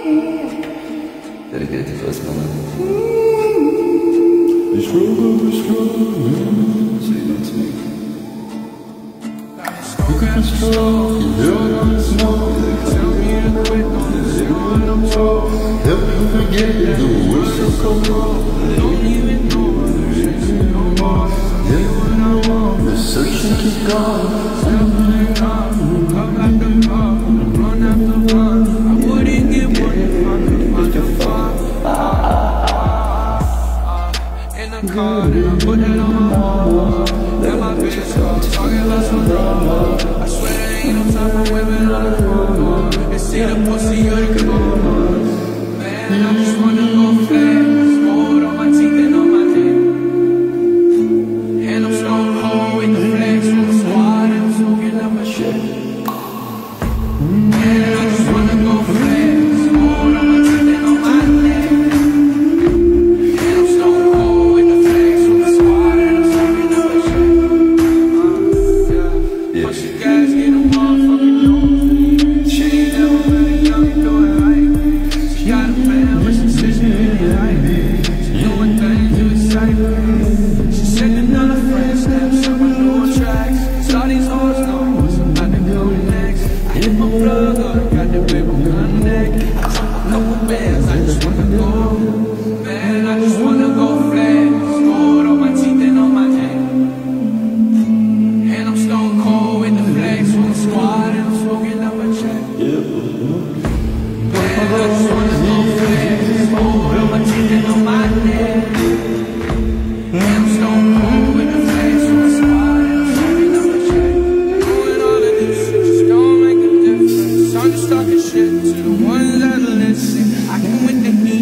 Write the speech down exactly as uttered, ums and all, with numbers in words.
Dedicated to First Moment. The struggle, the struggle. Sweet not to me. Look at the struggle, you're on the snow. Tell me to quit, don't say what I'm told. Help me forget the whistle come wrong. Don't even know what the reason no more. Yeah, what I want, the search and keep going. I'm running out, come back and come. Run after run, I wouldn't give one if I could find your far. In the car, then I put that on my wall. Let my bitch talk, talking about some drama. I swear there ain't no time for women on the floor. And see the pussy or the car. Man, I just wanna go fast. Gold on my teeth and on my neck. And I'm stone cold with the flex. From the squad and I'm smoking up my shit. Man, I just wanna go fast. Gold on my teeth and on my neck. And I'm stone cold with the flex. From the squad and I'm smoking up my shit. Uh, yeah. Push the gas, get a motherfucking nose. She ain't never really got me doing right. She got a plan, but she said she really like me. She doing things to excite me. She sending all her friends snaps on my new tracks. Cause all these hoes know what's about to go next. I hit my plug up, got the whip on connect. I drop a couple bands, I just wanna go. Man, I just wanna go fast. Gold on my teeth and on my neck. And I'm stone cold with the flex. From the squad and I'm smoking up a check. Man, I just wanna go fast. Gold on my teeth and on my neck. And I'm stone cold with the flex. From the squad and I'm smoking up a check. Doing all of this shit just don't make a difference. I'm just talking shit to the ones that listen. I can win the heat.